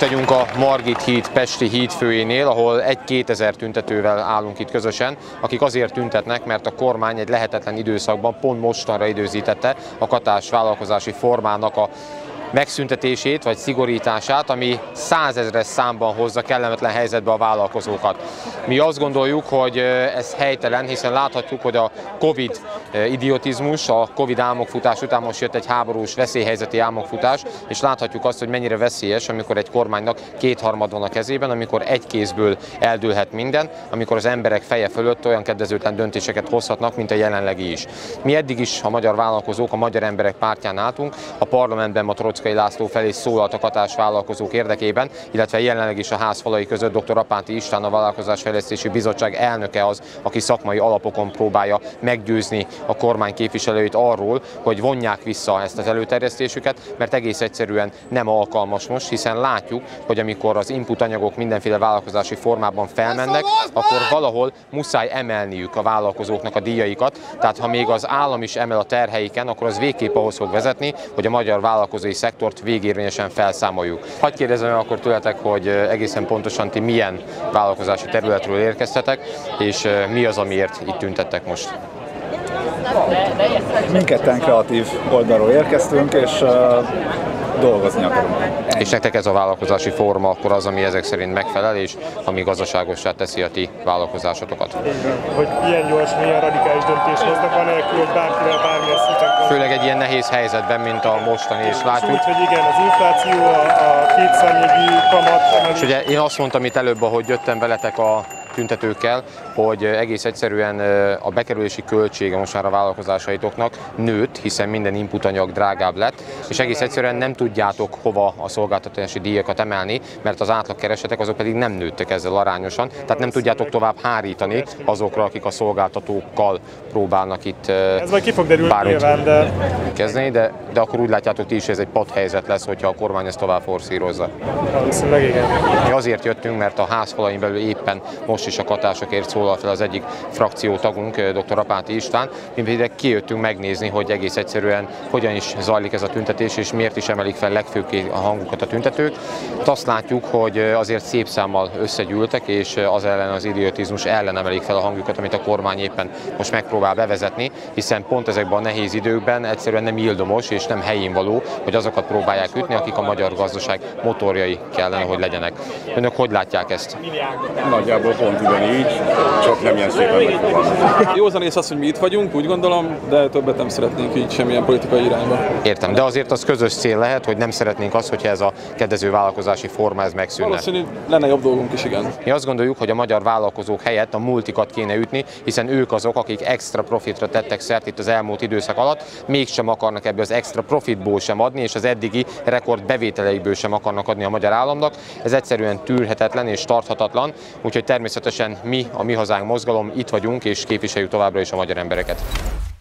vagyunk a Margit híd pesti hídfőjénél, ahol 1-2 tüntetővel állunk itt közösen, akik azért tüntetnek, mert a kormány egy lehetetlen időszakban pont mostanra időzítette a katás vállalkozási formának a megszüntetését vagy szigorítását, ami 100 000-es számban hozza kellemetlen helyzetbe a vállalkozókat. Mi azt gondoljuk, hogy ez helytelen, hiszen láthatjuk, hogy a Covid idiotizmus, a Covid álmokfutás után most jött egy háborús veszélyhelyzeti álmokfutás, és láthatjuk azt, hogy mennyire veszélyes, amikor egy kormánynak kétharmad van a kezében, amikor egy kézből eldőlhet minden, amikor az emberek feje fölött olyan kedvezőtlen döntéseket hozhatnak, mint a jelenlegi is. Mi eddig is a magyar vállalkozók, a magyar emberek pártján álltunk, a parlamentben Matroczkai László felé szólalt a katás vállalkozók érdekében, illetve jelenleg is a ház falai között dr. Apánti István, a Vállalkozásfejlesztési Bizottság elnöke az, aki szakmai alapokon próbálja meggyőzni a kormány képviselőit arról, hogy vonják vissza ezt az előterjesztésüket, mert egész egyszerűen nem alkalmas most, hiszen látjuk, hogy amikor az input anyagok mindenféle vállalkozási formában felmennek, akkor valahol muszáj emelniük a vállalkozóknak a díjaikat, tehát ha még az állam is emel a terheiken, akkor az végképp ahhoz fog vezetni, hogy a magyar vállalkozói szektort végérvényesen felszámoljuk. Hadd kérdezem akkor tőletek, hogy egészen pontosan ti milyen vállalkozási területről érkeztetek, és mi az, amiért itt tüntettek most? Mindketten kreatív oldalról érkeztünk, és dolgozni akarunk. És nektek ez a vállalkozási forma akkor az, ami ezek szerint megfelel, és ami gazdaságossá teszi a ti vállalkozásotokat? Hogy ilyen gyors, milyen radikális döntés hoznak, anélkül, hogy bárkivel bármilyen szinten... Főleg egy ilyen nehéz helyzetben, mint a mostani, és látjuk. Úgy, hogy igen, az infláció, a kétszárnyégi kamat... És ugye én azt mondtam itt előbb, ahogy jöttem veletek a tüntetőkkel, hogy egész egyszerűen a bekerülési költsége most már a vállalkozásaitoknak nőtt, hiszen minden inputanyag drágább lett, és egész egyszerűen nem tudjátok hova a szolgáltatási díjakat emelni, mert az átlagkeresetek azok pedig nem nőttek ezzel arányosan, tehát nem tudjátok tovább hárítani azokra, akik a szolgáltatókkal próbálnak itt ez majd ki fog derülni nyilván, de... kezdeni, de akkor úgy látjátok ti is, ez egy padhelyzet lesz, hogyha a kormány ezt tovább forszírozza. Valószínűleg igen. Mi azért jöttünk, mert a házfalain belül éppen most is a katásokért szólal fel az egyik frakció tagunk, dr. Apánti István. Mi pedig kijöttünk megnézni, hogy egész egyszerűen hogyan is zajlik ez a tüntetés, és miért is emelik fel legfőbb a hangukat a tüntetők. Azt látjuk, hogy azért szép számmal összegyűltek, és az ellen, az idiotizmus ellen emelik fel a hangjukat, amit a kormány éppen most megpróbál bevezetni, hiszen pont ezekben a nehéz időkben egyszerűen nem ildomos és nem helyén való, hogy azokat próbálják ütni, akik a magyar gazdaság motorjai kellene, hogy legyenek. Önök hogy látják ezt? Nagyjából pont ugyanígy, csak nem ilyen szépen megfogalmazni. Józanész az, hogy mi itt vagyunk, úgy gondolom, de többet nem szeretnénk így semmilyen politikai irányba. Értem, de azért az közös cél lehet, hogy nem szeretnénk azt, hogyha ez a kedvező vállalkozási forma ez megszűnne. Valószínű lenne jobb dolgunk is, igen. Mi azt gondoljuk, hogy a magyar vállalkozók helyett a multikat kéne ütni, hiszen ők azok, akik extra profitra tettek szert itt az elmúlt időszak alatt, mégsem akarnak ebből az extra profitból sem adni, és az eddigi rekord bevételeikből sem akarnak adni a magyar államnak. Ez egyszerűen tűrhetetlen és tarthatatlan, úgyhogy természetesen mi, a Mi Hazánk mozgalom itt vagyunk, és képviseljük továbbra is a magyar embereket.